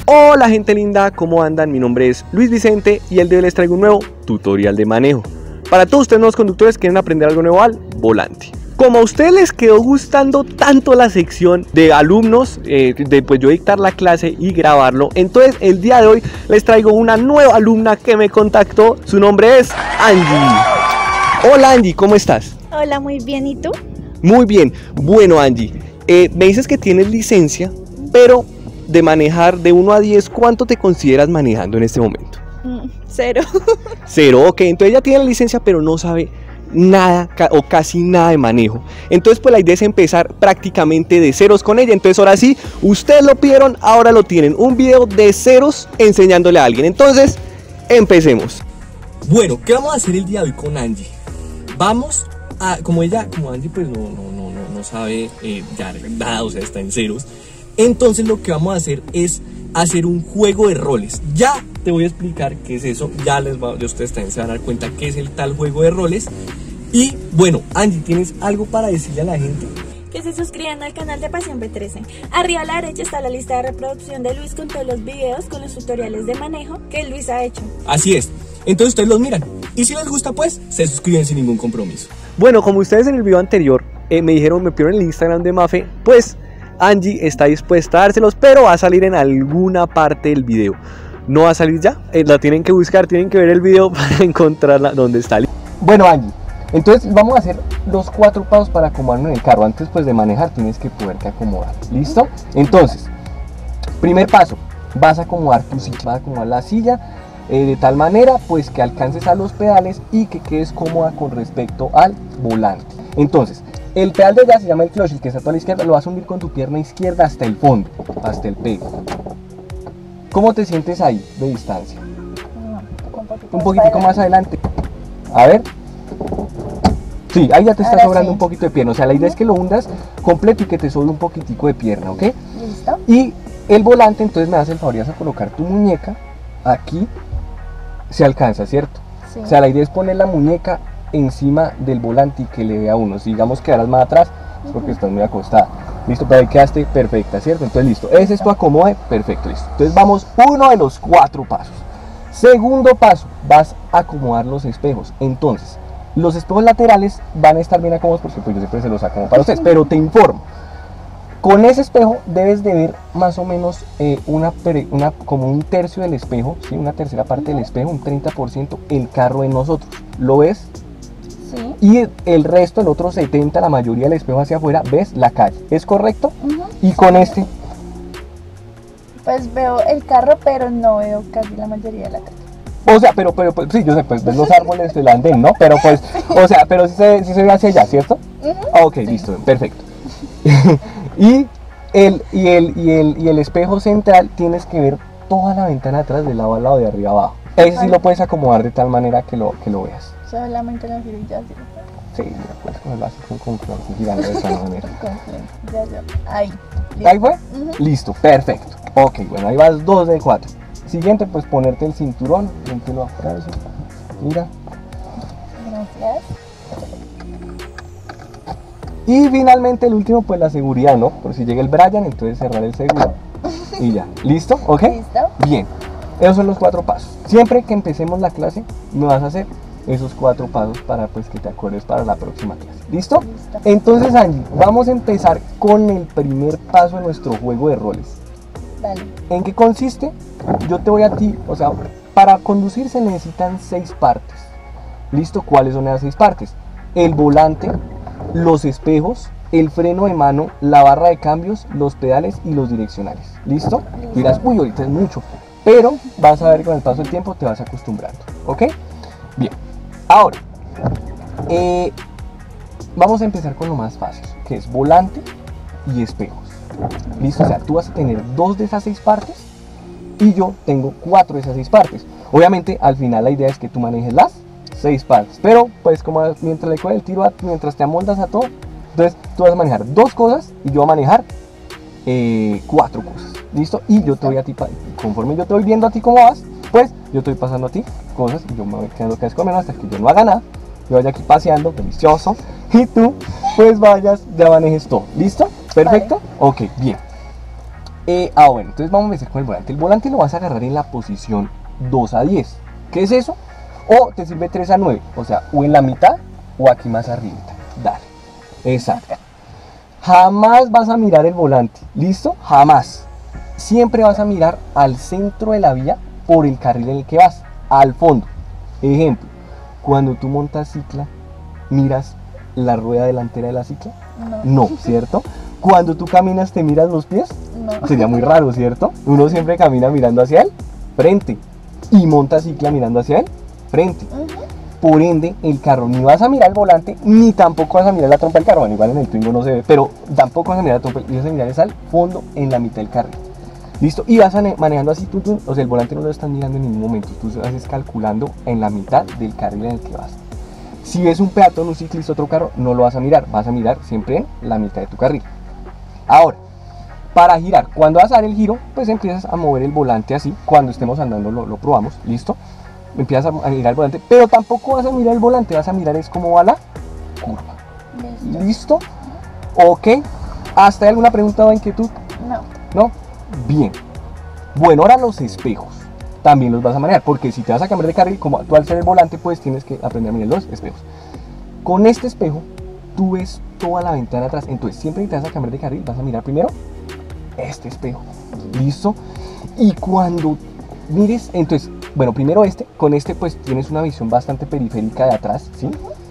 Hola gente linda, ¿cómo andan? Mi nombre es Luis Vicente y el de hoy les traigo un nuevo tutorial de manejo. Para todos ustedes nuevos conductores que quieren aprender algo nuevo al volante. Como a ustedes les quedó gustando tanto la sección de alumnos, pues yo dictar la clase y grabarlo, entonces el día de hoy les traigo una nueva alumna que me contactó. Su nombre es Angie. Hola Angie, ¿cómo estás? Hola, muy bien, ¿y tú? Muy bien. Bueno Angie, me dices que tienes licencia, pero de manejar de 1 a 10, ¿cuánto te consideras manejando en este momento? 0. 0, ok, entonces ella tiene la licencia pero no sabe nada o casi nada de manejo. Entonces pues la idea es empezar prácticamente de ceros con ella. Entonces ahora sí, ustedes lo pidieron, ahora lo tienen, un video de ceros enseñándole a alguien. Entonces, empecemos. Bueno, ¿qué vamos a hacer el día de hoy con Angie? Vamos a, como Angie pues no sabe ya nada, o sea, está en ceros. Entonces lo que vamos a hacer es hacer un juego de roles. Ya te voy a explicar qué es eso, ya ustedes también se van a dar cuenta qué es el tal juego de roles. Y bueno, Angie, ¿tienes algo para decirle a la gente? Que se suscriban al canal de Pasión B13. Arriba a la derecha está la lista de reproducción de Luis con todos los videos, con los tutoriales de manejo que Luis ha hecho. Así es, entonces ustedes los miran y si les gusta pues se suscriben sin ningún compromiso. Bueno, como ustedes en el video anterior me pidieron el Instagram de Mafe, pues Angie está dispuesta a dárselos, pero va a salir en alguna parte del video. No va a salir ya, la tienen que buscar, tienen que ver el video para encontrarla donde está. Bueno Angie, entonces vamos a hacer los 4 pasos para acomodarnos en el carro. Antes pues de manejar tienes que poderte acomodar, ¿listo? Entonces, primer paso, vas a acomodar tu silla, vas a acomodar la silla de tal manera pues que alcances a los pedales y que quedes cómoda con respecto al volante. Entonces, el pedal de allá se llama el clutch, el que está a la izquierda, lo vas a hundir con tu pierna izquierda hasta el fondo, hasta el pegue. ¿Cómo te sientes ahí de distancia? Un poquitico más adelante. A ver. Sí, ahí ya te está sobrando un poquito de pierna. O sea, la idea es que lo hundas completo y que te sobre un poquitico de pierna, ¿ok? Listo. Y el volante, entonces me das el favor, vas a colocar tu muñeca aquí. Se alcanza, ¿cierto? Sí. O sea, la idea es poner la muñeca encima del volante y que le vea a uno. Si digamos que quedarás más atrás, es porque estás muy acostada. Listo, pero ahí quedaste perfecta, ¿cierto? Entonces listo, ese es tu acomode, perfecto, listo. Entonces vamos, uno de los 4 pasos. Segundo paso, vas a acomodar los espejos. Entonces, los espejos laterales van a estar bien acomodados porque pues yo siempre se los acomodo para ustedes, pero te informo. Con ese espejo debes de ver más o menos como un tercio del espejo, ¿sí? Una tercera parte del espejo, un 30%, el carro de nosotros. ¿Lo ves? Sí. Y el resto, el otro 70%, la mayoría del espejo hacia afuera, ves la calle. ¿Es correcto? Y con este... Pues veo el carro, pero no veo casi la mayoría de la calle. O sea, pero sí, yo sé, pues ves los árboles del andén, ¿no? Pero pues, o sea, pero sí se ve hacia allá, ¿cierto? Ok, listo, perfecto. Y el espejo central tienes que ver toda la ventana atrás del lado al lado, de arriba abajo. Ese sí lo puedes acomodar de tal manera que lo veas. Solamente lo giro y ya, ¿sí? Sí, mira, puedes cogerlo así con girando de esta manera. Ya. Ahí. Listo. ¿Ahí fue? Listo, perfecto. Ok, bueno, ahí vas 2 de 4. Siguiente, pues ponerte el cinturón, póntelo acá, eso. Mira. Gracias. Y finalmente el último, pues la seguridad, ¿no? Por si llega el Brian, entonces cerrar el seguro. Y ya, ¿listo? ¿Ok? Listo. Bien, esos son los 4 pasos. Siempre que empecemos la clase, me vas a hacer esos 4 pasos para pues que te acuerdes para la próxima clase. ¿Listo? Listo. Entonces Angie, vamos a empezar con el primer paso de nuestro juego de roles. Dale. ¿En qué consiste? Yo te voy a ti, o sea, para conducir se necesitan 6 partes. ¿Listo? ¿Cuáles son esas 6 partes? El volante, los espejos, el freno de mano, la barra de cambios, los pedales y los direccionales. ¿Listo? Dirás, uy, ahorita es mucho, pero vas a ver que con el paso del tiempo te vas acostumbrando, ¿ok? Bien, ahora vamos a empezar con lo más fácil, que es volante y espejos. ¿Listo? O sea, tú vas a tener 2 de esas 6 partes y yo tengo 4 de esas 6 partes. Obviamente al final la idea es que tú manejes las 6 partes, pero pues como mientras le coges el tiro, mientras te amoldas a todo, entonces tú vas a manejar 2 cosas y yo voy a manejar 4 cosas. ¿Listo? Y yo te voy a ti, conforme yo te voy viendo a ti cómo vas, pues yo te voy pasando a ti cosas y yo me voy quedando cada vez con menos hasta que yo no haga nada. Yo vaya aquí paseando, delicioso, y tú pues vayas, ya manejes todo. ¿Listo? ¿Perfecto? Vale. Ok, bien. Bueno, entonces vamos a empezar con el volante. El volante lo vas a agarrar en la posición 2 a 10. ¿Qué es eso? O te sirve 3 a 9, o sea, o en la mitad o aquí más arriba. Dale, exacto. Jamás vas a mirar el volante, ¿listo? Jamás. Siempre vas a mirar al centro de la vía por el carril en el que vas, al fondo. Ejemplo, cuando tú montas cicla, ¿miras la rueda delantera de la cicla? No, ¿cierto? Cuando tú caminas, ¿te miras los pies? No. Sería muy raro, ¿cierto? Uno siempre camina mirando hacia el frente y monta cicla mirando hacia el frente. Por ende, el carro ni vas a mirar el volante, ni tampoco vas a mirar la trompa del carro. Bueno, igual en el Twingo no se ve, pero tampoco vas a mirar la trompa, y vas a mirar es al fondo, en la mitad del carril. ¿Listo? Y vas manejando así, o sea, el volante no lo estás mirando en ningún momento, tú vas calculando en la mitad del carril en el que vas. Si ves un peatón, un ciclista, otro carro, no lo vas a mirar siempre en la mitad de tu carril. Ahora, para girar, cuando vas a dar el giro, pues empiezas a mover el volante así. Cuando estemos andando lo probamos, ¿listo? Empiezas a mirar el volante, pero tampoco vas a mirar el volante, vas a mirar es cómo va la curva. ¿Listo? Ok. ¿Hasta hay alguna pregunta o inquietud? No. Bien. Bueno, ahora los espejos también los vas a manejar, porque si te vas a cambiar de carril, como tú al ser el volante, pues tienes que aprender a mirar los espejos. Con este espejo, tú ves toda la ventana atrás. Entonces, siempre que te vas a cambiar de carril, vas a mirar primero este espejo. ¿Listo? Y cuando mires, entonces, bueno, primero con este pues tienes una visión bastante periférica de atrás, ¿sí?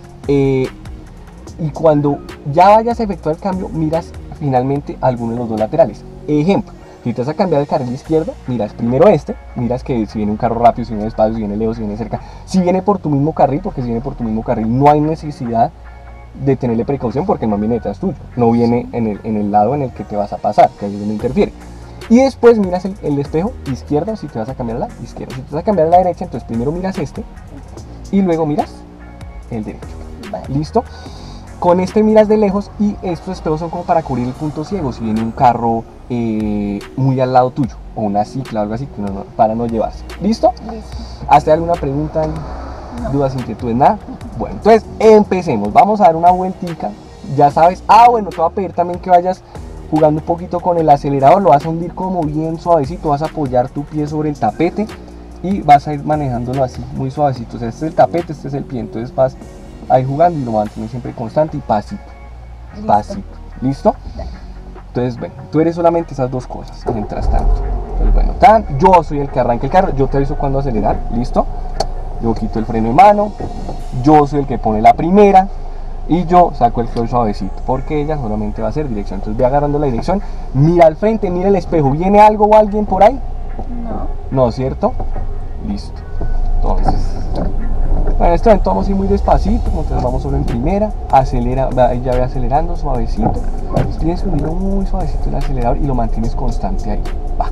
Y cuando ya vayas a efectuar el cambio, miras finalmente alguno de los dos laterales. Ejemplo, si te vas a cambiar de carril izquierdo, miras primero miras que si viene un carro rápido, si viene despacio, si viene lejos, si viene cerca, si viene por tu mismo carril, porque si viene por tu mismo carril no hay necesidad de tenerle precaución porque no viene detrás tuyo, no viene en el lado en el que te vas a pasar, que ahí es donde interfiere. Y después miras el espejo izquierdo si te vas a cambiar a la izquierda. Si te vas a cambiar a la derecha, entonces primero miras y luego miras el derecho. Vale. ¿Listo? Con miras de lejos y estos espejos son como para cubrir el punto ciego. Si viene un carro muy al lado tuyo o una cicla o algo así, para no llevarse. ¿Listo? Listo. ¿Hasta alguna pregunta, dudas, inquietudes, nada? Bueno, entonces empecemos. Vamos a dar una vueltica. Ya sabes. Bueno, te voy a pedir también que vayas jugando un poquito con el acelerador, lo vas a hundir como bien suavecito, vas a apoyar tu pie sobre el tapete y vas a ir manejándolo así, muy suavecito. O sea, este es el tapete, este es el pie, entonces vas ahí jugando y lo mantienes siempre constante y pasito. ¿Listo? Entonces, bueno, tú eres solamente esas dos cosas, mientras tanto. Entonces, bueno, yo soy el que arranca el carro, yo te aviso cuando acelerar, ¿listo? Yo quito el freno de mano, yo soy el que pone la primera, y yo saco el clutch suavecito, porque ella solamente va a hacer dirección. Entonces ve agarrando la dirección, mira al frente, mira el espejo. ¿Viene algo o alguien por ahí? No, ¿cierto? Listo. Entonces, bueno, esto vamos a ir muy despacito, entonces vamos solo en primera. Acelera, ya ve acelerando suavecito. Entonces, tienes que unirlo muy suavecito el acelerador y lo mantienes constante ahí. Va.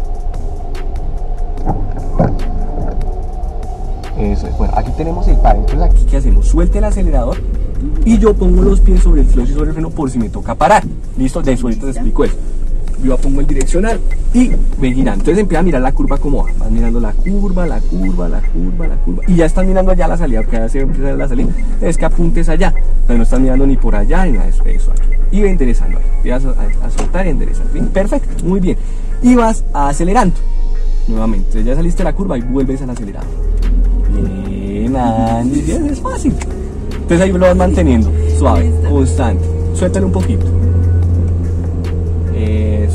Eso es. Bueno, aquí tenemos el par. Entonces aquí, ¿qué hacemos? Suelte el acelerador y yo pongo los pies sobre el clutch y sobre el freno por si me toca parar. ¿Listo? De eso ahorita te explico eso. Yo pongo el direccional y ve girando. Entonces empieza a mirar la curva como va. Vas mirando la curva. Y ya estás mirando allá la salida, porque ya se empieza la salida. Es que apuntes allá. Entonces no estás mirando ni por allá ni nada de eso aquí. Y ve enderezando ahí. Vas a soltar y enderezar. ¿Bien? Perfecto, muy bien. Y vas acelerando nuevamente. Entonces ya saliste de la curva y vuelves al acelerador. Bien, Andy, es fácil. Entonces ahí lo vas manteniendo suave, constante. Suéltale un poquito. Eso.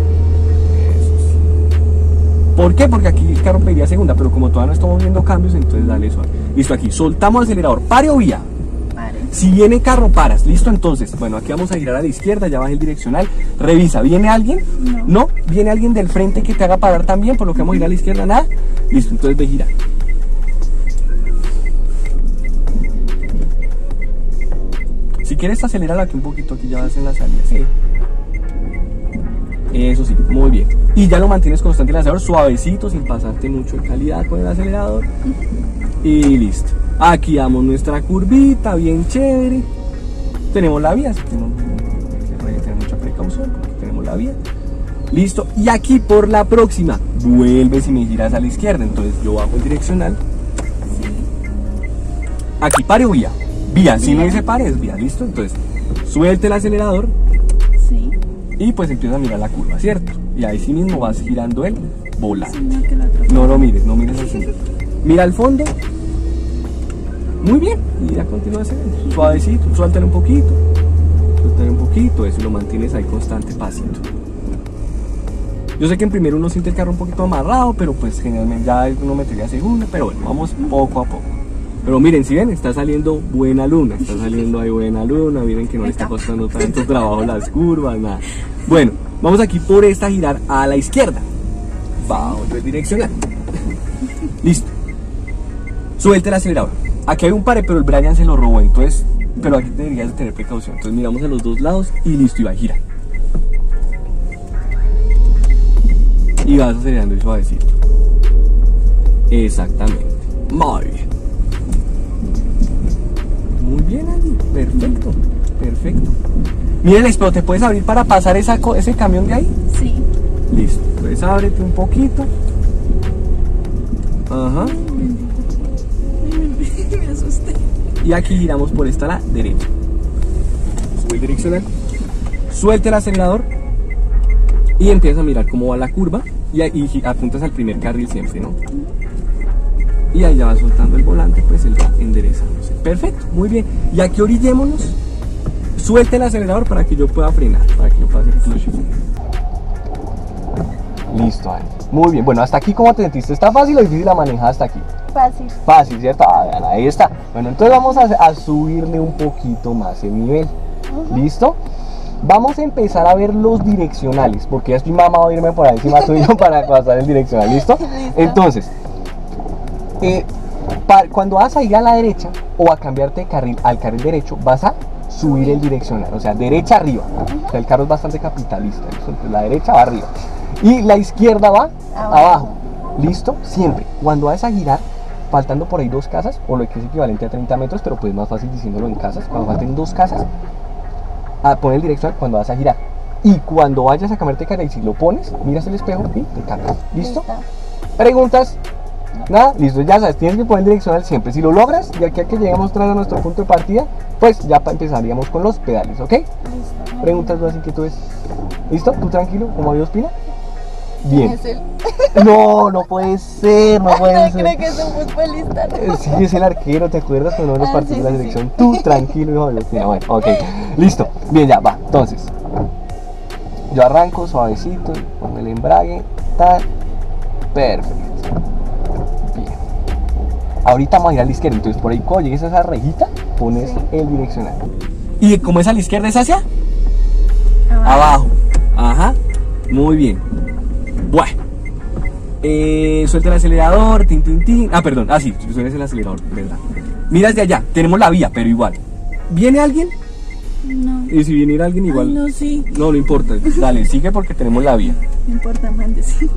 ¿Por qué? Porque aquí el carro pediría segunda, pero como todavía no estamos viendo cambios, entonces dale suave. Listo, aquí soltamos el acelerador. Pare o vía. Si viene carro, paras. Listo, entonces, bueno, aquí vamos a girar a la izquierda, ya bajé el direccional. Revisa, ¿viene alguien? No. ¿Viene alguien del frente que te haga parar también? Por lo que vamos a girar a la izquierda, nada. Listo, entonces ve girando. Si quieres acelerar aquí un poquito, aquí ya vas en la salida, ¿sí? Eso sí, muy bien. Y ya lo mantienes constante el acelerador, suavecito, sin pasarte mucho de calidad con el acelerador. Y listo. Aquí damos nuestra curvita, bien chévere. Tenemos la vía, así que no hay que tener mucha precaución, porque tenemos la vía. Listo. Y aquí por la próxima, vuelves y me giras a la izquierda. Entonces yo bajo el direccional. Aquí pare o vía. Vía, si no dice pare, es vía, ¿listo? Entonces, suelte el acelerador y pues empieza a mirar la curva, ¿cierto? y ahí sí mismo vas girando el volante. No lo mires, no mires al centro. Mira al fondo. Muy bien, y ya continúas suavecito, suéltale un poquito, eso, y lo mantienes ahí constante, pasito. Yo sé que en primero uno siente el carro un poquito amarrado, pero pues generalmente ya uno metería segunda, pero bueno, vamos poco a poco. Pero miren, si ven, está saliendo buena luna, miren que no le está costando tanto trabajo las curvas, nada. Bueno, vamos aquí por esta a girar a la izquierda. Va a volver direccional. Listo. Suelte el acelerador. Aquí hay un pare, pero el Brian se lo robó, entonces, pero aquí deberías tener precaución. Entonces miramos a los dos lados y listo, y va a girar. Y vas acelerando y suavecito. Exactamente. Muy bien. Muy bien, Andy. Perfecto, perfecto. Miren, pero ¿te puedes abrir para pasar ese camión de ahí? Sí. Listo, entonces ábrete un poquito. Ajá. Me asusté. Y aquí giramos por esta a la derecha. Sube direccional. Suelte el acelerador y empiezas a mirar cómo va la curva y apuntas al primer carril siempre, ¿no? Y ahí ya va soltando el volante, pues él va enderezándose. Perfecto, muy bien. Y aquí orillémonos. Suelte el acelerador para que yo pueda frenar, para que yo pueda hacer clutch. Listo, Andy. Muy bien. Bueno, hasta aquí, ¿cómo te sentiste? ¿Está fácil o difícil la manejada hasta aquí? Fácil. Fácil, ¿cierto? Ahí está. Bueno, entonces vamos a subirle un poquito más el nivel. ¿Listo? Vamos a empezar a ver los direccionales, porque ya estoy mamado a irme por ahí encima tuyo para pasar el direccional. ¿Listo? Entonces, cuando vas a ir a la derecha o a cambiarte de carril al carril derecho, vas a subir el direccional, o sea, derecha arriba. O sea, el carro es bastante capitalista. ¿Listo? Entonces, la derecha va arriba y la izquierda va abajo. ¿Listo? Siempre. Cuando vas a girar, faltando por ahí 2 casas, o lo que es equivalente a 30 metros, pero pues más fácil diciéndolo en casas, cuando falten 2 casas, pon el direccional cuando vas a girar. Y cuando vayas a cambiarte de carril, si lo pones, miras el espejo y te cambias. ¿Listo? ¿Preguntas? Nada, listo, ya sabes, tienes que poner el direccional siempre. Si lo logras, y aquí a que lleguemos tras a nuestro punto de partida, pues ya empezaríamos con los pedales, ¿ok? Listo. ¿Preguntas, dudas, inquietudes? ¿Listo? ¿Tú tranquilo? ¿Como Dios Pina? Bien. ¿Es él? No, no puede ser, no puede ser. Creo que es un futbolista. Sí, es el arquero, ¿te acuerdas cuando uno de los partidos de la selección? Tú tranquilo, hijo de Dios. Mira, bueno, ok. Listo. Bien, ya, va. Entonces, yo arranco suavecito, pongo el embrague, tal. Perfecto. Bien. Ahorita vamos a ir a la izquierda, entonces por ahí cuando llegues a esa rejita, pones el direccional. ¿Y cómo es a la izquierda? ¿Es hacia? Abajo. Ajá. Muy bien. Bueno. Suelta el acelerador, tin, tin, tin. Ah, perdón. Ah, sí, suelta el acelerador, ¿verdad? Miras de allá, tenemos la vía, pero igual. ¿Viene alguien? No. Y si viniera alguien igual. Ay, no, sí. No, no importa. Dale, sigue porque tenemos la vía. No importa, mande, sí.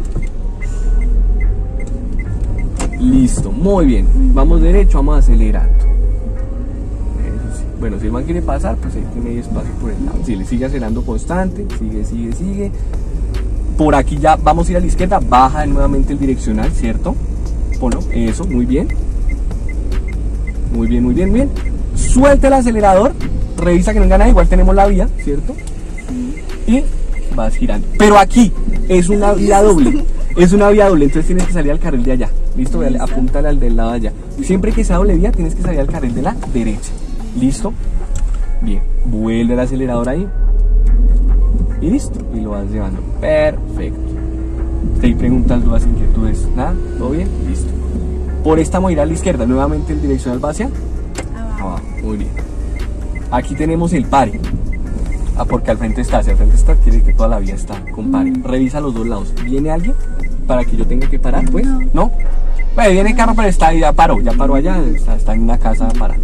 Listo, muy bien. Vamos derecho, vamos acelerando. Eso sí. Bueno, si el man quiere pasar, pues ahí tiene espacio por el lado. Si le sigue acelerando constante, sigue. Por aquí ya vamos a ir a la izquierda, baja nuevamente el direccional, ¿cierto? Ponlo, eso, muy bien. Muy bien. Suelta el acelerador, revisa que no gana, igual tenemos la vía, ¿cierto? Y vas girando. Pero aquí es una vía doble. Entonces tienes que salir al carril de allá. ¿Listo? Apúntale al del lado de allá. Siempre que sea doble vía, tienes que salir al carril de la derecha. ¿Listo? Bien. Vuelve el acelerador ahí. Y listo. Y lo vas llevando. Perfecto. ¿Te hay preguntas, dudas, inquietudes? ¿Nada? ¿Todo bien? Listo. Por esta vamos a ir a la izquierda. Nuevamente el direccional va hacia abajo. Muy bien. Aquí tenemos el pare. Porque al frente está, quiere decir que toda la vía está con pare. Revisa los dos lados. ¿Viene alguien para que yo tenga que parar? Pues, ¿no? Pues viene el carro, pero ya paró allá, está en una casa parando.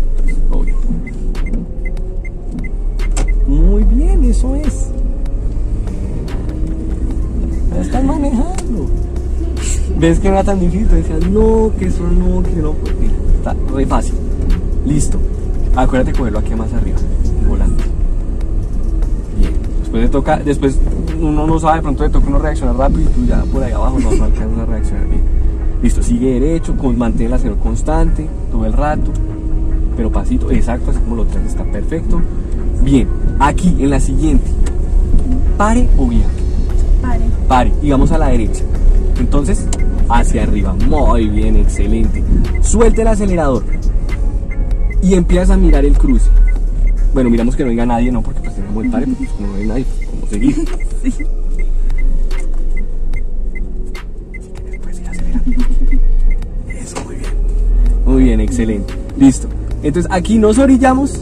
Muy bien, eso es. Ya estás manejando. ¿Ves que no era tan difícil? Te decías, no, que eso no, que no. Pues mira, está re fácil. Listo. Acuérdate de cogerlo aquí más arriba, el volante. Después uno no sabe, de pronto le toca uno reaccionar rápido y tú ya por ahí abajo no alcanzas a reaccionar bien. Listo, sigue derecho, mantén el acelerador constante todo el rato, pero pasito, exacto, así como lo traes, está perfecto. Bien, aquí en la siguiente, ¿pare o vía? Pare. Y vamos a la derecha. Entonces, hacia arriba. Muy bien, excelente. Suelte el acelerador. Y empiezas a mirar el cruce. Bueno, miramos que no venga nadie, ¿no? Porque pues tenemos el pare, pues como no hay nadie, pues ¿cómo seguir? Sí. Puedes ir acelerando. Eso, muy bien. Muy bien, excelente. Listo. Entonces aquí nos orillamos.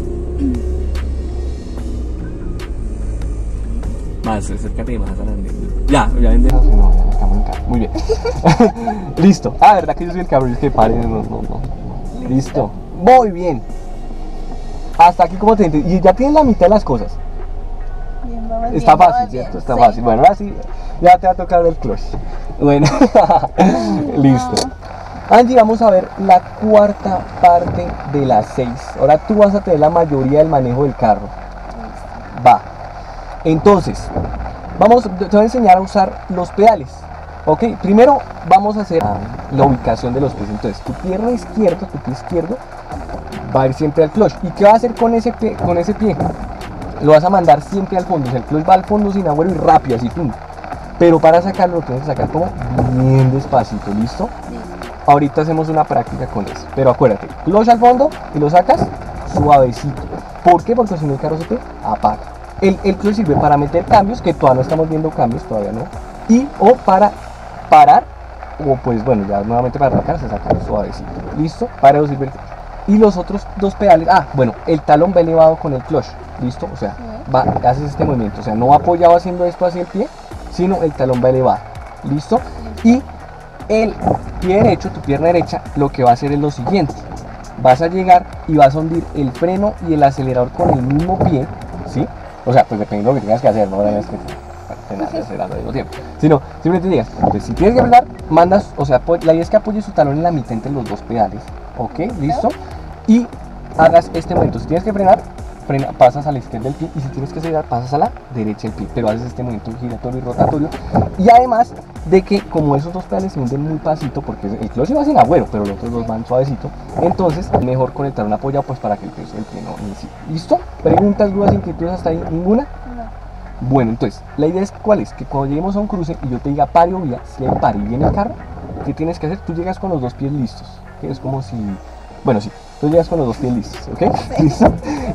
Más, acércate más adelante. Ya vende. No, estamos en carro. Muy bien. Listo. Ah, verdad que yo soy el cabrón, es que pare. No. Listo. Muy bien. Hasta aquí como te entiendes. Y ya tienes la mitad de las cosas. Bien, está fácil, ¿cierto? Está fácil. Bueno, ahora sí, ya te va a tocar el clutch. Bueno. Listo. Angie, vamos a ver la cuarta parte de las 6. Ahora tú vas a tener la mayoría del manejo del carro. Va. Entonces, te voy a enseñar a usar los pedales. Ok, primero vamos a hacer la ubicación de los pies. Entonces, tu pierna izquierda, tu pie izquierdo, va a ir siempre al clutch. ¿Y qué va a hacer con ese pie? Lo vas a mandar siempre al fondo. O sea, el clutch va al fondo sin agüero y rápido, así, pum. Pero para sacarlo, lo tienes que sacar como bien despacito, ¿listo? Ahorita hacemos una práctica con eso. Pero acuérdate, clutch al fondo y lo sacas suavecito. ¿Por qué? Porque si no el carro se te apaga. El clutch sirve para meter cambios, que todavía no estamos viendo cambios, todavía no. Y o para parar, o pues bueno, ya nuevamente para arrancar se saca suavecito. ¿Listo? Para eso sirve el clutch. Y los otros dos pedales, bueno, el talón va elevado con el clutch. ¿Listo? O sea, haces este movimiento. O sea, no va apoyado haciendo esto hacia el pie, sino el talón va elevado. ¿Listo? Y el pie derecho, tu pierna derecha, lo que va a hacer es lo siguiente. Vas a llegar y vas a hundir el freno y el acelerador con el mismo pie, ¿sí? O sea, pues depende de lo que tengas que hacer, no es que frenar y acelerar al mismo tiempo. Sino, simplemente digas, pues si tienes que frenar, mandas, o sea, la idea es que apoyes tu talón en la mitad entre los dos pedales, ¿ok? ¿Listo? Y hagas este movimiento. Si tienes que frenar, pasas a la izquierda del pie, y si tienes que acelerar, pasas a la derecha del pie, pero haces este movimiento giratorio y rotatorio. Y además de que como esos dos pedales se hunden muy pasito, porque el clutch va sin agüero, pero los otros dos van suavecito, entonces mejor con el talón apoyado, pues para que el peso del pie no inicie. ¿Listo? ¿Preguntas, dudas, inquietudes hasta ahí? ¿Ninguna? No. Bueno, entonces, la idea es ¿cuál es? Que cuando lleguemos a un cruce y yo te diga pare o vía, si hay pare y viene el carro, ¿qué tienes que hacer? Tú llegas con los dos pies listos, que es como si... Bueno, sí, tú llegas con los dos pies listos, ¿ok? Sí. ¿Listo?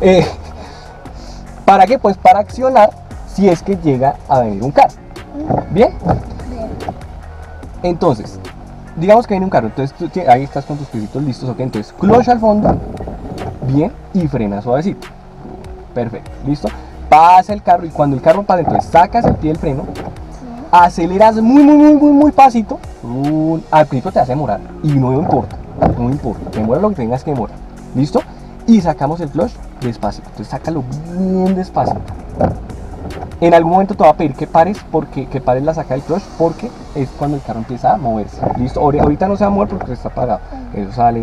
¿Para qué? Pues para accionar si es que llega a venir un carro. ¿Bien? Bien. Entonces, digamos que viene un carro, entonces ahí estás con tus piecitos listos, ¿ok? Entonces, clutch al fondo, bien, y frena suavecito. Perfecto, ¿listo? Pasa el carro y cuando el carro pasa, entonces sacas el pie del freno, aceleras muy pasito, al principio te hace demorar y no importa, demora lo que tengas que demorar, ¿listo? Y sacamos el clutch despacito, entonces sácalo bien despacito. En algún momento te va a pedir que pares, que pares la saca del clutch, porque es cuando el carro empieza a moverse, ¿listo? Ahorita no se va a mover porque está apagado, eso sale.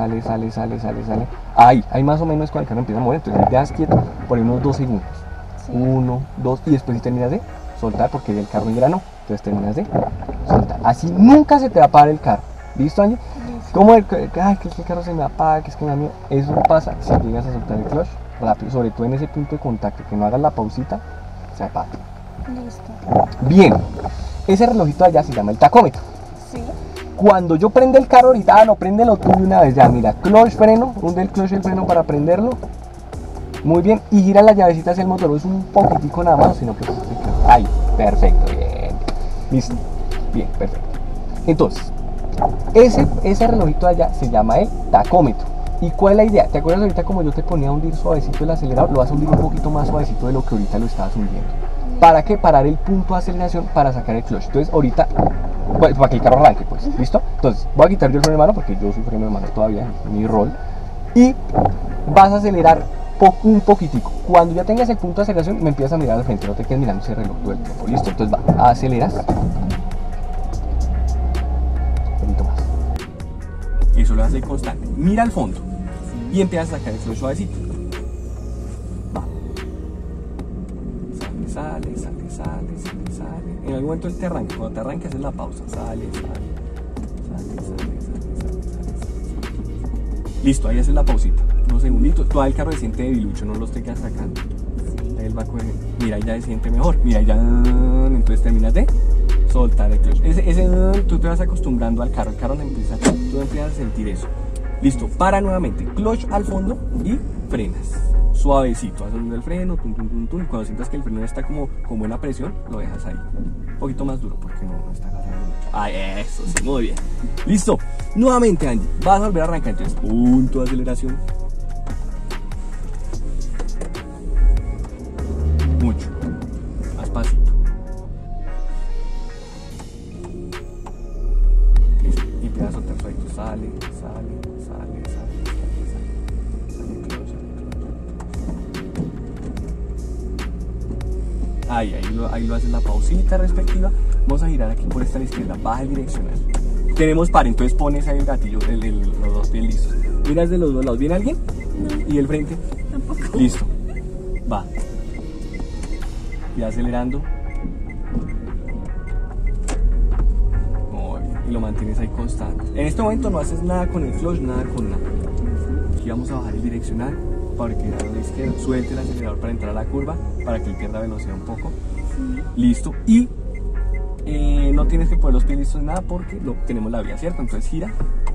Ahí más o menos es cuando el carro empieza a mover, entonces te das quieto por unos 2 segundos. 1, 2, y después terminas de soltar, porque el carro ya no, entonces terminas de soltar. Así nunca se te va a parar el carro, ¿listo, Angie? Como que el carro se me apaga, que es que me da miedo. Eso pasa si llegas a soltar el clutch rápido, sobre todo en ese punto de contacto, que no hagas la pausita, se apaga. Listo. Bien, ese relojito allá se llama el tacómetro. Sí. Cuando yo prende el carro ahorita, no, préndelo tú de una vez ya, mira, clutch, freno, hunde el clutch y el freno para prenderlo. Muy bien, y gira la llavecita hacia el motor, es un poquitico nada más, sino que ahí, perfecto, bien, listo, bien, perfecto. Entonces, ese relojito de allá se llama el tacómetro. ¿Y cuál es la idea? ¿Te acuerdas ahorita como yo te ponía a hundir suavecito el acelerador? Lo vas a hundir un poquito más suavecito de lo que ahorita lo estabas hundiendo. ¿Para qué? Parar el punto de aceleración para sacar el clutch. Entonces ahorita, pues, para que el carro arranque, pues, ¿listo? Entonces voy a quitar yo el freno de mano porque yo soy freno de mano todavía, mi rol. Y vas a acelerar un poquitico. Cuando ya tengas el punto de aceleración, me empiezas a mirar al frente, no te quedes mirando ese reloj todo el tiempo. ¿Listo? Entonces va, aceleras. Eso lo hace constante. Mira al fondo y empiezas a sacar el clutch suavecito. Va. Sale. En algún momento él te arranca. Cuando te arranca haces la pausa. Sale. Listo, ahí haces la pausita. Unos segunditos. Todavía el carro se siente debilucho, no lo estés sacando. él va a coger, mira, ya se siente mejor, mira, ya, entonces terminas de soltar el clutch. Tú te vas acostumbrando al carro, tú empiezas a sentir eso. Listo, para nuevamente, clutch al fondo y frenas. Suavecito, haciendo el freno, tum, tum, tum, tum, y cuando sientas que el freno está como con buena presión, lo dejas ahí. Un poquito más duro porque no está agarrando mucho. Ay, eso sí, muy bien. Listo, nuevamente Angie, vas a volver a arrancar, entonces, punto de aceleración. Mucho, más pasito. Listo, y empieza a soltar suavito, sale. Ahí lo haces la pausita respectiva. Vamos a girar aquí por esta a la izquierda, baja el direccional. Tenemos par, entonces pones ahí el gatillo, los dos pies listos. Miras de los dos lados, ¿viene alguien? No. ¿Y el frente? Tampoco. Listo, va. Y acelerando. Muy bien, y lo mantienes ahí constante. En este momento no haces nada con el clutch, nada con nada. Aquí vamos a bajar el direccional para que a la izquierda, suelte el acelerador para entrar a la curva, para que él pierda velocidad un poco. Sí. Listo, y no tienes que poner los pies listos nada porque no tenemos la vía, ¿cierto? Entonces gira.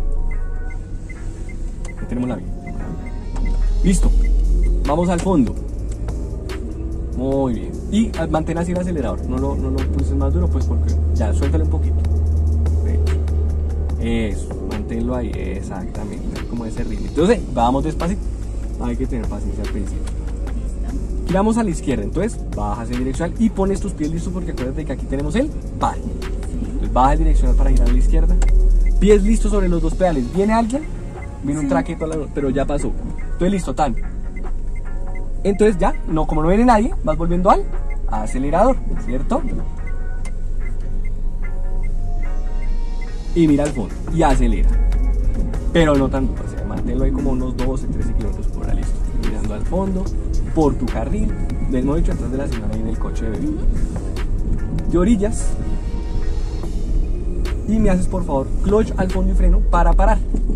Ya tenemos la vía. Listo, vamos al fondo. Muy bien, y mantén así el acelerador, no lo pulses más duro, pues porque ya, suéltale un poquito. Eso, manténlo ahí, exactamente, como ese ritmo. Entonces, vamos despacito. Hay que tener paciencia al principio. Giramos a la izquierda, entonces bajas el direccional y pones tus pies listos porque acuérdate que aquí tenemos el par. Entonces baja el direccional para girar a la izquierda. Pies listos sobre los dos pedales. ¿Viene alguien? Viene un traqueto, pero ya pasó. Entonces listo, tan. Entonces ya, como no viene nadie, vas volviendo al acelerador, ¿cierto? Y mira al fondo y acelera. Pero no tan duro, o sea, manténlo ahí como unos 12-13 kilómetros por hora, listo. Mirando al fondo, por tu carril, del modo dicho, atrás de la señora ahí en el coche de bebé. De orillas. Y me haces por favor clutch al fondo y freno para parar.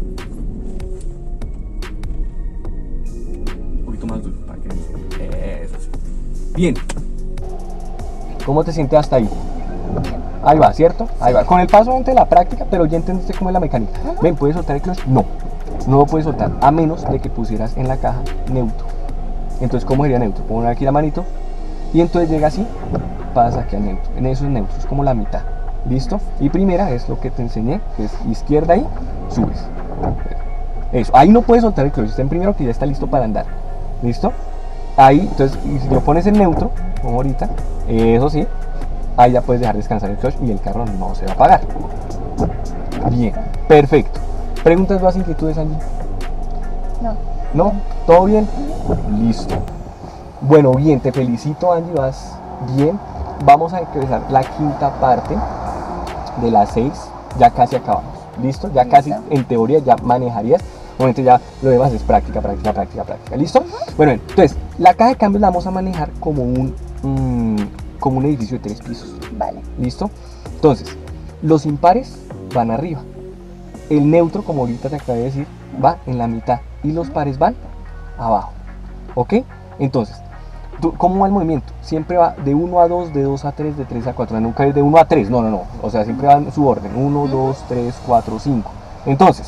Un poquito más duro, para que eso sí. Bien. ¿Cómo te sientes hasta ahí? Ahí va, ¿cierto? Ahí va. Con el paso de la práctica, pero ya entendiste cómo es la mecánica. Ven, ¿puedes soltar el clutch? No. No lo puedes soltar, a menos de que pusieras en la caja neutro. Entonces, ¿cómo sería neutro? Poner aquí la manito y entonces llega así, pasa aquí a neutro. En eso es neutro, es como la mitad. ¿Listo? Y primera es lo que te enseñé, que es izquierda y subes. Eso, ahí no puedes soltar el clutch, está en primero que ya está listo para andar. ¿Listo? Ahí, entonces, y si lo pones en neutro, como ahorita, eso sí, ahí ya puedes dejar descansar el clutch y el carro no se va a apagar. Bien, perfecto. ¿Preguntas, dudas, inquietudes, Angie? No. ¿No? ¿Todo bien? Listo. Bueno, bien, te felicito, Angie, vas bien. Vamos a empezar la quinta parte de las 6, ya casi acabamos. ¿Listo? Ya casi, en teoría, ya manejarías. Obviamente ya lo demás es práctica. ¿Listo? Bueno, entonces, la caja de cambios la vamos a manejar como un edificio de 3 pisos. Vale. ¿Listo? Entonces, los impares van arriba. El neutro, como ahorita te acabé de decir, va en la mitad. Y los pares van abajo. ¿Ok? Entonces, ¿cómo va el movimiento? Siempre va de 1 a 2, de 2 a 3, de 3 a 4. Nunca es de 1 a 3. No. O sea, siempre va en su orden. 1, 2, 3, 4, 5. Entonces,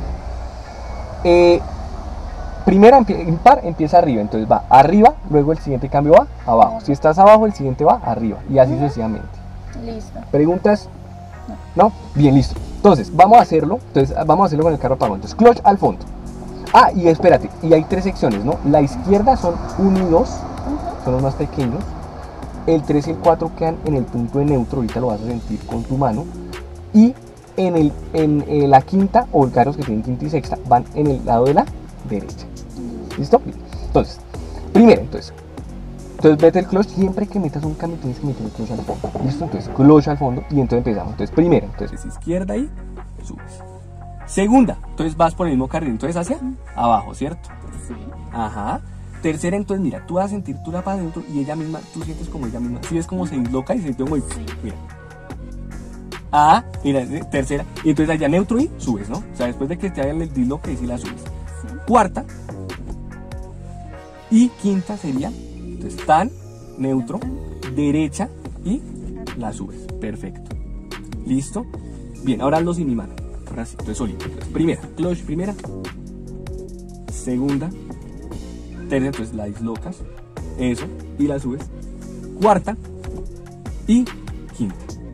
primera impar empieza arriba. Entonces va arriba, luego el siguiente cambio va abajo. Si estás abajo, el siguiente va arriba. Y así sucesivamente. Listo. ¿Preguntas? No. Bien, listo. Entonces, vamos a hacerlo con el carro apagado. Entonces, clutch al fondo. Ah, y espérate, y hay 3 secciones, ¿no? La izquierda son 1 y 2, son los más pequeños. El 3 y el 4 quedan en el punto de neutro, ahorita lo vas a sentir con tu mano. Y en la quinta, o carros que tienen quinta y sexta, van en el lado de la derecha. ¿Listo? Entonces, primero, entonces vete el clutch, siempre que metas un cambio tienes que meter el clutch al fondo. ¿Listo? Entonces, clutch al fondo y entonces empezamos. Entonces, primero, entonces izquierda y subes. Segunda, entonces vas por el mismo carril, entonces hacia abajo, ¿cierto? Sí. Ajá. Tercera, entonces mira, tú vas a sentir tú la para adentro y ella misma, tú sientes como ella misma. Si ves como se disloca y se siente muy... Mira. Ah, mira, tercera. Y entonces allá neutro y subes, ¿no? O sea, después de que te haga el disloque y si la subes. Sí. Cuarta. Y quinta sería Entonces, tan, neutro, derecha y la subes. Perfecto. ¿Listo? Bien, ahora ando sin mi mano. Ahora sí, entonces solito. Entonces, primera, clutch primera. Segunda. Tercera, entonces la dislocas. Eso. Y la subes. Cuarta. Y quinta.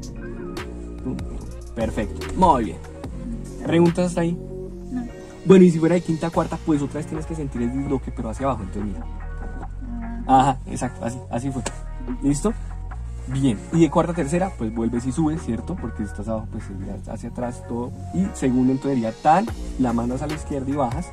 Perfecto. Muy bien. ¿Preguntas hasta ahí? No. Bueno, y si fuera de quinta a cuarta, pues otra vez tienes que sentir el disloque, pero hacia abajo. Entonces mira. Ajá, exacto. Así fue. ¿Listo? Bien, y de cuarta a tercera, pues vuelves y subes, ¿cierto? Porque si estás abajo, pues seguirás hacia atrás todo. Y segundo, entonces sería tan, la mano hacia la izquierda y bajas.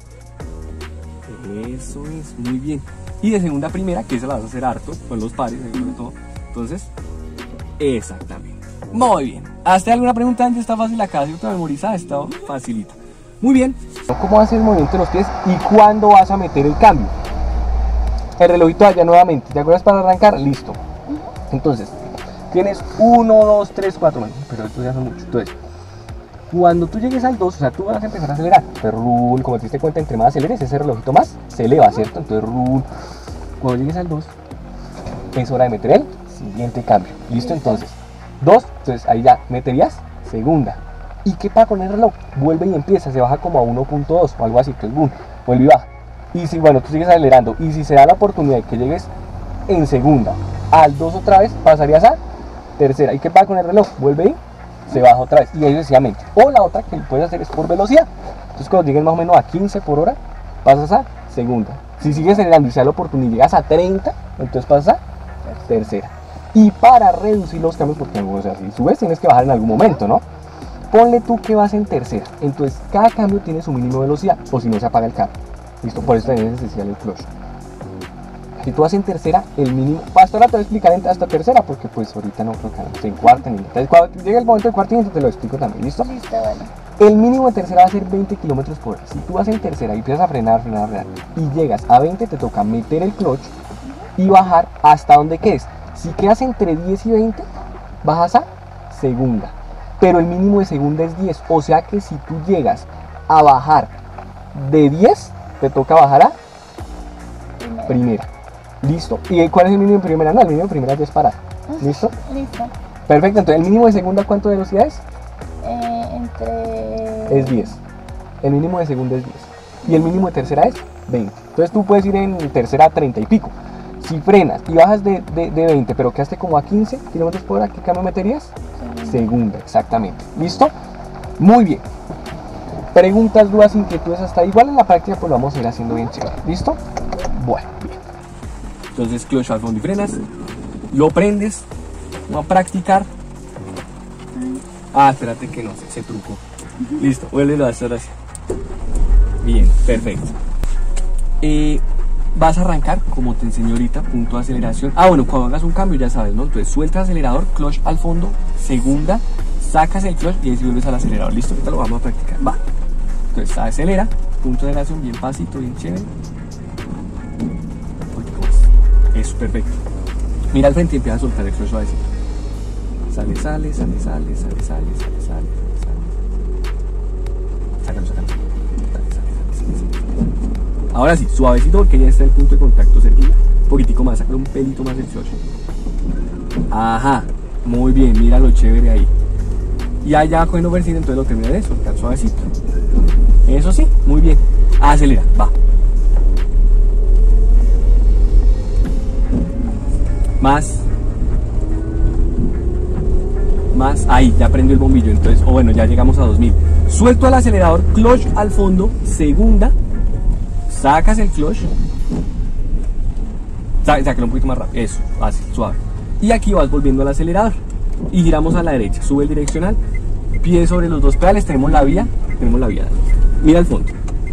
Eso es, muy bien. Y de segunda a primera, que esa la vas a hacer harto, con los pares, sobre todo. Entonces, exactamente. Muy bien. ¿Hasta alguna pregunta antes? Está fácil acá, ¿cierto? Memorizada, está facilita. Muy bien. ¿Cómo haces el movimiento de los pies y cuándo vas a meter el cambio? El relojito allá nuevamente, ¿te acuerdas para arrancar? Listo. Entonces, tienes 1, 2, 3, 4, pero estos ya son muchos. Entonces, cuando tú llegues al 2, o sea, tú vas a empezar a acelerar. Pero run, como te diste cuenta, entre más aceleres, ese relojito más se eleva, ¿cierto? Entonces, run, cuando llegues al 2, es hora de meter el siguiente cambio. ¿Listo? Entonces, 2, entonces ahí ya meterías segunda. ¿Y qué pasa con el reloj? Vuelve y empieza, se baja como a 1.2 o algo así, entonces, boom, vuelve y baja. Y si, bueno, tú sigues acelerando, y si se da la oportunidad de que llegues en segunda, al 2 otra vez, pasarías a tercera. ¿Y qué pasa con el reloj? Vuelve y se baja otra vez. Y ahí sucesivamente. O la otra que puedes hacer es por velocidad. Entonces cuando llegues más o menos a 15 por hora, pasas a segunda. Si sigues acelerando y se da la oportunidad y llegas a 30, entonces pasas a tercera. Y para reducir los cambios, porque o sea, si subes tienes que bajar en algún momento, ¿no? Ponle tú que vas en tercera. Entonces cada cambio tiene su mínimo velocidad, o si no se apaga el cambio. ¿Listo? Por eso también es esencial el clutch. Si tú vas en tercera, el mínimo, hasta ahora te voy a explicar hasta tercera, porque pues ahorita no creo que en cuarta ni en entonces cuando llegue el momento del cuarto te lo explico también, ¿listo? Listo, vale. El mínimo de tercera va a ser 20 km por hora. Si tú vas en tercera y empiezas a frenar y llegas a 20, te toca meter el clutch y bajar hasta donde quedes. Si quedas entre 10 y 20, bajas a segunda, pero el mínimo de segunda es 10, o sea que si tú llegas a bajar de 10, te toca bajar a primera. ¿Listo? ¿Y cuál es el mínimo de primera? No, el mínimo de primera es 10 paradas. ¿Listo? Listo. Perfecto, entonces el mínimo de segunda, ¿cuánto de velocidad es? Es 10. El mínimo de segunda es 10. Y el mínimo de tercera es 20. Entonces tú puedes ir en tercera a 30 y pico. Si frenas y bajas de 20, pero quedaste como a 15 km por hora, ¿qué cambio meterías? Segunda, exactamente. ¿Listo? Muy bien. Preguntas, dudas, inquietudes hasta ahí. Igual en la práctica pues lo vamos a ir haciendo bien chévere. ¿Listo? Bueno, bien. Entonces clutch al fondo y frenas. Lo prendes. Vamos a practicar. Ah, espérate que no, se trucó. Listo, vuélvelo a hacer así. Bien, perfecto. Vas a arrancar como te enseñé ahorita, punto de aceleración. Ah, bueno, cuando hagas un cambio ya sabes, ¿no? Entonces suelta el acelerador, clutch al fondo, segunda, sacas el clutch y ahí vuelves al acelerador. Listo, ahorita lo vamos a practicar. Va. Entonces acelera, punto de aceleración, bien pasito, bien chévere. Eso, perfecto. Mira al frente y empieza a soltar el clutch suavecito. Sale. Sácalo. Sale. Ahora sí, suavecito porque ya está el punto de contacto cerquita. Un poquitico más, sácalo un pelito más el clutch. Ajá, muy bien, mira lo chévere ahí. Y allá cogiendo versín, entonces lo termina de soltar suavecito. Eso sí, muy bien. Acelera, va. Más, ahí, ya prendió el bombillo, entonces, o bueno, ya llegamos a 2000. Suelto el acelerador, clutch al fondo, segunda, sacas el clutch, sácalo un poquito más rápido, eso, fácil, suave. Y aquí vas volviendo al acelerador, y giramos a la derecha, sube el direccional, pie sobre los dos pedales, tenemos la vía, mira al fondo.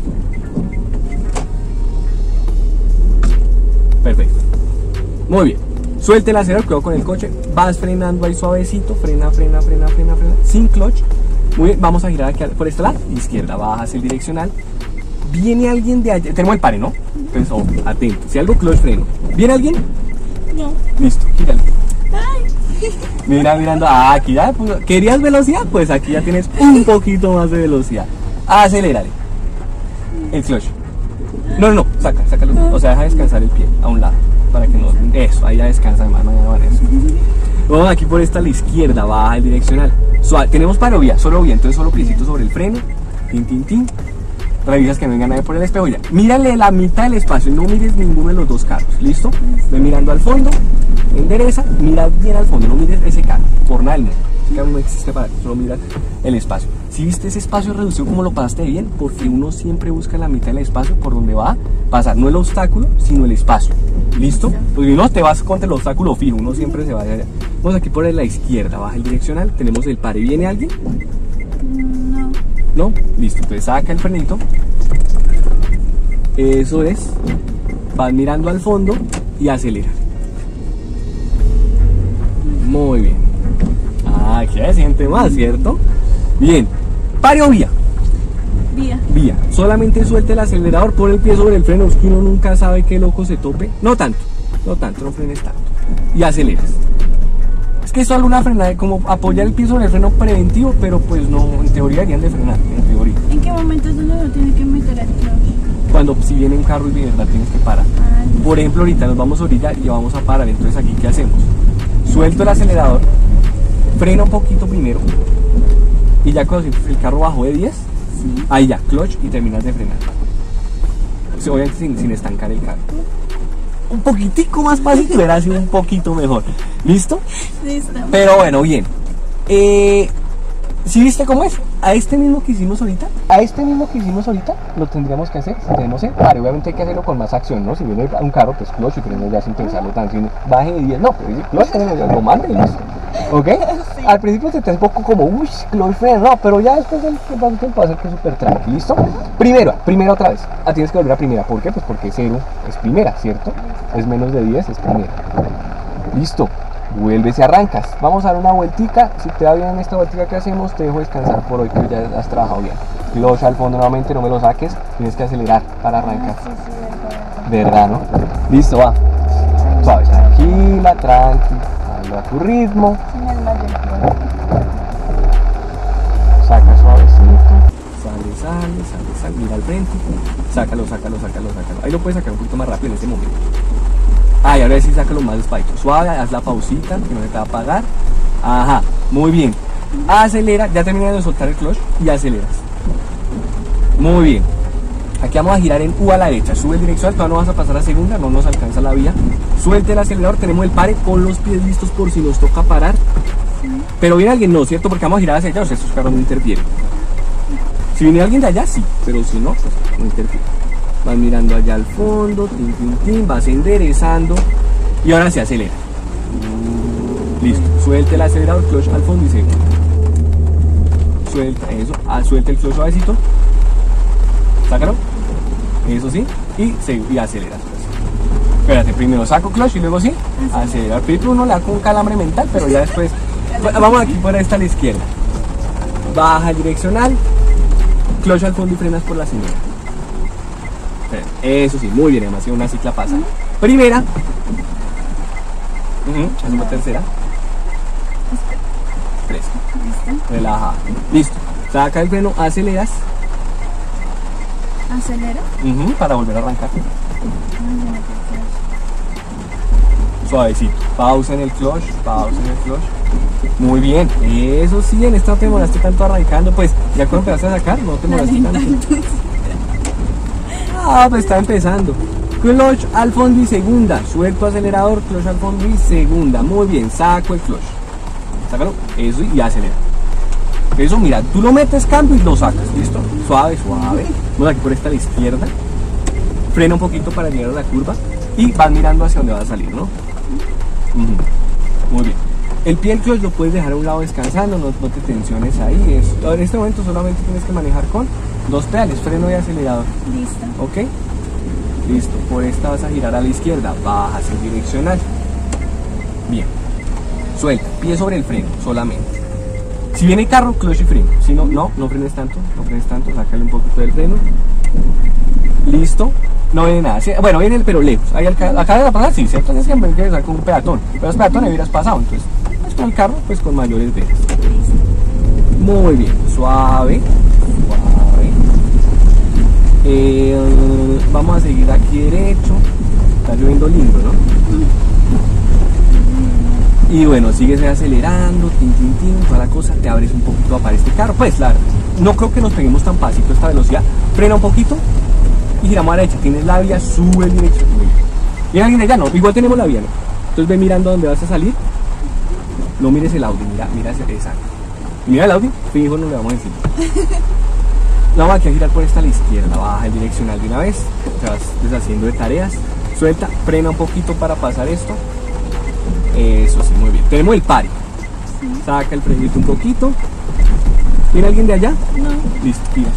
Perfecto, muy bien. Suelta el acelerador, cuidado con el coche, vas frenando ahí suavecito, frena, sin clutch. Muy bien, vamos a girar aquí por esta lado, izquierda, bajas el direccional. Viene alguien de allá, tenemos el pare, ¿no? Entonces, oh, atento, si algo clutch freno. ¿Viene alguien? No. Listo, gírale. Mira, mirando, aquí ya, pues, ¿querías velocidad? Pues aquí ya tienes un poquito más de velocidad. Acelérale. El clutch. No, sácalo, o sea, deja descansar el pie a un lado. para que no... Eso, ahí ya descansa además, mañana van eso. Vamos aquí por esta a la izquierda, baja el direccional. Suave. Tenemos para vía, solo vía, entonces solo piecito sobre el freno. Tin, tin, tin. Revisas que no venga nadie por el espejo ya. Mírale la mitad del espacio, no mires ninguno de los dos carros, ¿listo? Ve mirando al fondo, endereza, mira bien al fondo, no mires ese carro, por nada del mundo. Ese carro no existe para ti, solo mira el espacio. Si viste ese espacio reducido, como lo pasaste bien, porque uno siempre busca la mitad del espacio por donde va a pasar, no el obstáculo, sino el espacio, ¿listo? Porque si no te vas contra el obstáculo fijo, uno siempre se va de allá. Vamos aquí por la izquierda, baja el direccional, tenemos el pare, ¿viene alguien? ¿No? Listo, entonces saca el frenito. Eso es. Vas mirando al fondo y acelera. Muy bien. Aquí se siente más, ¿cierto? Bien. Pare o vía. Vía. Solamente suelte el acelerador, pon el pie sobre el freno, es que uno nunca sabe qué loco se tope. No tanto, no frenes tanto. Y aceleras. Es que esto es alguna frenada, como apoyar el pie sobre el freno preventivo, pero pues no, en teoría deberían de frenar, en teoría. ¿En qué momento uno no tiene que meter el clutch? Cuando si viene un carro y de verdad tienes que parar. Por ejemplo, ahorita nos vamos a orillar y vamos a parar, entonces aquí ¿qué hacemos? Suelto el acelerador, freno un poquito primero, y ya cuando sientes el carro bajó de 10, sí, ahí ya, clutch y terminas de frenar. Obviamente sin estancar el carro. Un poquitico más fácil, pero hubiera sido un poquito mejor. ¿Listo? Listo. Pero bueno, bien. ¿Sí viste cómo es? A este mismo que hicimos ahorita, lo tendríamos que hacer si tenemos el pare. Obviamente hay que hacerlo con más acción, ¿no? Si viene un carro, pues clutch y freno ya sin pensarlo tan, si baje de 10, no, pues clutch, lo manda y listo. ¿Ok? Sí. Al principio te un poco como, uy, clutch, freno, no, pero ya después del tiempo va a ser que es súper tranquilo, ¿listo? Primera otra vez. Tienes que volver a primera. ¿Por qué? Pues porque 0 es primera, ¿cierto? Es menos de 10, es primera. Listo. Vuelves y arrancas. Vamos a dar una vueltica. Si te va bien en esta vueltica que hacemos, te dejo descansar por hoy, que ya has trabajado bien. Clutch al fondo nuevamente, no me lo saques. Tienes que acelerar para arrancar. ¿Verdad, no? Listo, va. Suave, tranquila, hazlo a tu ritmo. Saca suavecito. Sale. Mira al frente. Sácalo. Ahí lo puedes sacar un poquito más rápido en este momento. Y ahora sí sácalo más despacito. Suave, haz la pausita, que no se te va a apagar. Ajá, muy bien. Acelera, ya terminas de soltar el clutch y aceleras. Muy bien. Aquí vamos a girar en U a la derecha. Sube el direccional, todavía no vas a pasar a segunda, no nos alcanza la vía. Suelte el acelerador, tenemos el pare con los pies listos por si nos toca parar. Pero viene alguien, no, ¿cierto? Porque vamos a girar hacia allá, o sea, estos carros no interfieren. Si viene alguien de allá, sí, pero si no, pues no interfiere. Vas mirando allá al fondo, vas enderezando y ahora se acelera. Listo, suelte el acelerador, clutch al fondo y se suelta eso, suelta el clutch suavecito, sácalo, eso sí, y aceleras. Espérate, primero saco clutch y luego sí, acelerar. Primero uno le da con un calambre mental, pero ya después, vamos aquí por esta a la izquierda. Baja el direccional, clutch al fondo y frenas por la señal. Eso sí, muy bien, además una cicla pasa. Primera. Hacemos tercera. Fresca. Relaja. Listo. Saca el freno, aceleras. ¿Acelero? Para volver a arrancar. Suavecito. Pausa en el clutch. Muy bien. Eso sí, en esta no te demoraste tanto arrancando. Pues ya cuando empezaste a sacar, no te demoraste tanto. Pues está empezando. Clutch al fondo y segunda. Suelto acelerador, clutch al fondo y segunda. Muy bien, saco el clutch. Sácalo, eso y acelera. Eso, mira, tú lo metes, cambio y lo sacas. ¿Listo? Suave. Vamos aquí por esta a la izquierda. Frena un poquito para llegar a la curva. Y vas mirando hacia donde va a salir, ¿no? Muy bien. El pie del clutch lo puedes dejar a un lado descansando, no te tensiones ahí. En este momento solamente tienes que manejar con 2 pedales, freno y acelerador. Listo. ¿Ok? Listo. Por esta vas a girar a la izquierda, bajas el direccional. Bien. Suelta, pie sobre el freno solamente. Si viene carro, clutch y freno. Si no, no frenes tanto, sácale un poquito del freno. Listo. No viene nada. Bueno, viene pero lejos. Ahí acá de la pasada, sí, ¿cierto? Es que me quiere sacar con un peatón. Pero los peatones hubieras pasado, entonces. Pues con el carro, pues con mayores veces. Muy bien. Suave. Vamos a seguir aquí derecho. Está lloviendo lindo, ¿no? Y bueno, sigues acelerando, tin, tin, tin, toda la cosa, te abres un poquito para este carro. Pues claro, no creo que nos peguemos tan pasito a esta velocidad. Frena un poquito y giramos a la derecha. Tienes la vía, sube el dirección. Mira alguien allá, no, igual tenemos la vía, ¿no? Entonces ve mirando dónde vas a salir. No mires el Audi, mira exacto. Mira el Audi, fijo, no le vamos a decir. No, aquí a girar por esta a la izquierda, baja el direccional de una vez, te vas deshaciendo de tareas, suelta, frena un poquito para pasar esto. Eso sí, muy bien. Tenemos el pare. Sí. Saca el frenito un poquito. ¿Tiene alguien de allá? No. Listo, mira.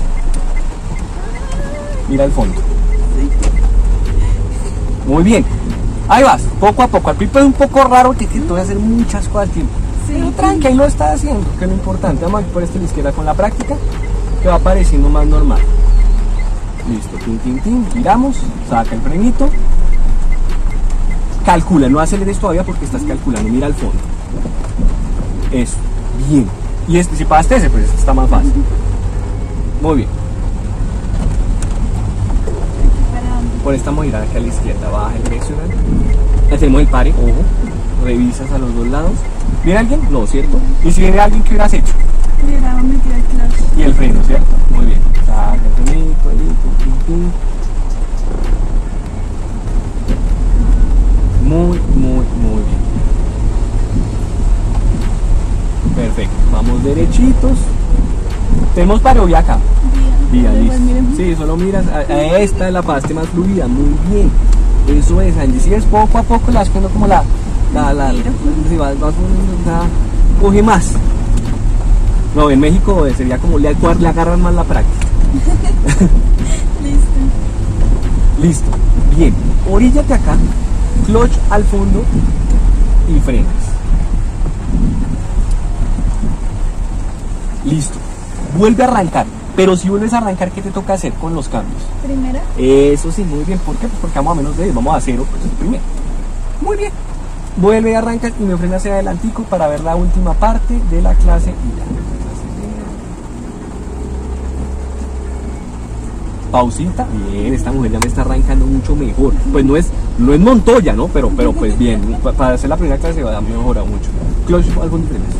Mira el fondo. Sí. Muy bien. Ahí vas, poco a poco. Al principio es un poco raro que te voy a hacer muchas cosas al tiempo. Sí. Pero tranqui, ahí lo estás haciendo, que es lo importante. Vamos aquí por esta izquierda con la práctica, que va pareciendo más normal. Listo, tin, tin, tin. Giramos, saca el frenito. Calcula, no aceleres todavía porque estás calculando, mira al fondo. Eso, bien. Y si pagaste ese, pues está más fácil. Muy bien. Por esta vamos a girar aquí a la izquierda, baja el direccional. Ya tenemos el pare, ojo. Revisas a los dos lados. ¿Viene alguien? No, ¿cierto? ¿Y si viene alguien, qué hubieras hecho? Hubiera metido el clutch. Y el freno, ¿cierto? Muy bien. Saca el frenito, tin. Muy bien. Perfecto, vamos derechitos. Tenemos vía acá. Vía, listo. Sí, solo miras, esta es la parte más fluida, muy bien. Eso es, Angie, si es poco a poco la vas poniendo como si vas coge más. No, en México sería como le agarran más la práctica. Listo, bien, oríllate acá. Clutch al fondo y frenas. Listo. Vuelve a arrancar. Pero si vuelves a arrancar, ¿qué te toca hacer con los cambios? Primera. Eso sí, muy bien. ¿Por qué? Pues porque vamos a menos de 10, vamos a 0, pues primero. Muy bien. Vuelve a arrancar y me frena hacia adelantico para ver la última parte de la clase y ya. Pausita, bien, esta mujer ya me está arrancando mucho mejor. Pues no es Montoya, ¿no? Pero pues bien, para hacer la primera clase va a mejorar mucho. Clutch, algo diferente.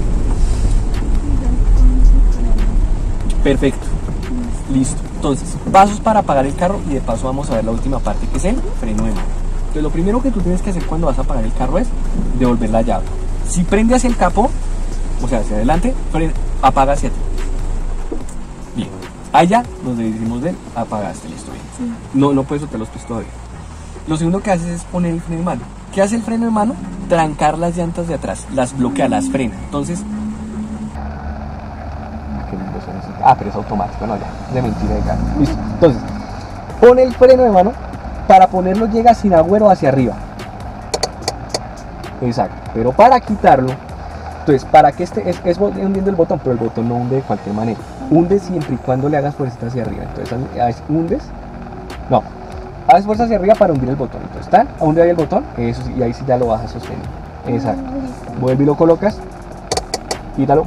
Perfecto. Listo. Entonces, pasos para apagar el carro y de paso vamos a ver la última parte que es el freno de mano. Entonces, lo primero que tú tienes que hacer cuando vas a apagar el carro es devolver la llave. Si prende hacia el capó, o sea, hacia adelante, apaga hacia ti. Bien. Allá nos dirigimos del apagaste, listo, bien. Sí. No puedes soltar los pies todavía. Lo segundo que haces es poner el freno de mano. ¿Qué hace el freno de mano? Trancar las llantas de atrás, las bloquea, las frena. Entonces, qué lindo son esos. Pero es automático, no, ya, de mentira de carro. Listo. Entonces, pone el freno de mano. Para ponerlo llega sin agüero hacia arriba. Exacto. Pero para quitarlo, entonces, para que es hundiendo el botón, pero el botón no hunde de cualquier manera. Hunde siempre y cuando le hagas fuerza hacia arriba. Entonces, hundes. No. Haces fuerza hacia arriba para hundir el botón. Entonces, ¿está? Hunde ahí el botón. Eso sí, y ahí sí ya lo vas a sostener. Exacto. Vuelve y lo colocas. Quítalo.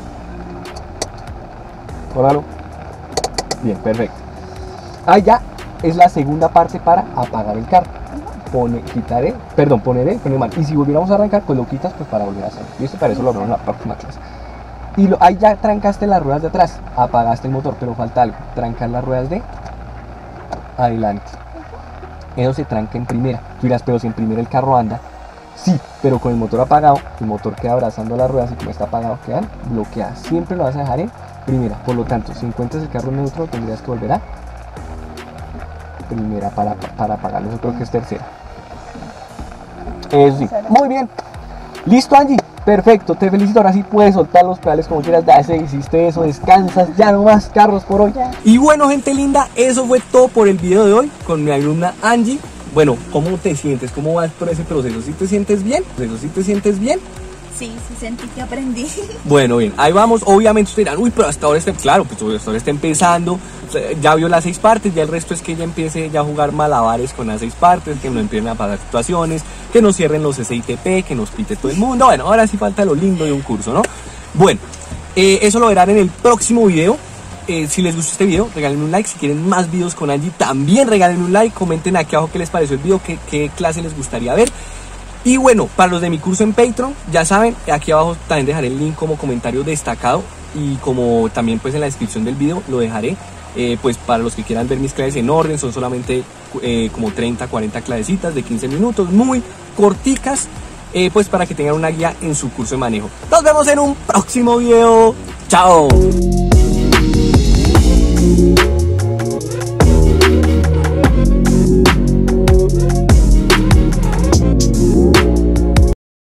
Córralo. Bien, perfecto. Ahí ya es la segunda parte para apagar el carro. Poner el freno de mano. Y si volviéramos a arrancar, pues lo quitas pues para volver a hacer. ¿Listo? Para eso lo vemos en la próxima clase. Y ahí ya trancaste las ruedas de atrás, apagaste el motor, pero falta algo, trancar las ruedas de adelante. Eso se tranca en primera. Tú dirás, pero si en primera el carro anda. Sí, pero con el motor apagado, el motor queda abrazando las ruedas y como está apagado quedan bloqueadas. Siempre lo vas a dejar en primera. Por lo tanto, si encuentras el carro neutro, tendrías que volver a primera para apagarlo. Yo creo que es tercera. Eso sí. Muy bien. Listo, Angie. Perfecto, te felicito. Ahora sí puedes soltar los pedales como quieras. Ya hiciste eso, descansas. Ya no más carros por hoy. Y bueno, gente linda, eso fue todo por el video de hoy con mi alumna Angie. Bueno, ¿cómo te sientes? ¿Cómo vas por ese proceso? ¿Sí te sientes bien? ¿Sí te sientes bien? Sí, sentí que aprendí. Bueno, bien, ahí vamos. Obviamente ustedes dirán, uy, pero hasta ahora está, claro, pues hasta ahora está empezando. Ya vio las 6 partes, ya el resto es que ella empiece ya a jugar malabares con las 6 partes, que no empiecen a pasar situaciones, que nos cierren los SITP, que nos pite todo el mundo. Bueno, ahora sí falta lo lindo de un curso, ¿no? Bueno, eso lo verán en el próximo video. si les gustó este video, regalen un like. Si quieren más videos con Angie, también regalen un like. Comenten aquí abajo qué les pareció el video, qué clase les gustaría ver. Y bueno, para los de mi curso en Patreon, ya saben, aquí abajo también dejaré el link como comentario destacado. Y como también pues en la descripción del video lo dejaré. Pues para los que quieran ver mis clases en orden, son solamente como 30, 40 clasecitas de 15 minutos, muy corticas, pues para que tengan una guía en su curso de manejo. Nos vemos en un próximo video. ¡Chao!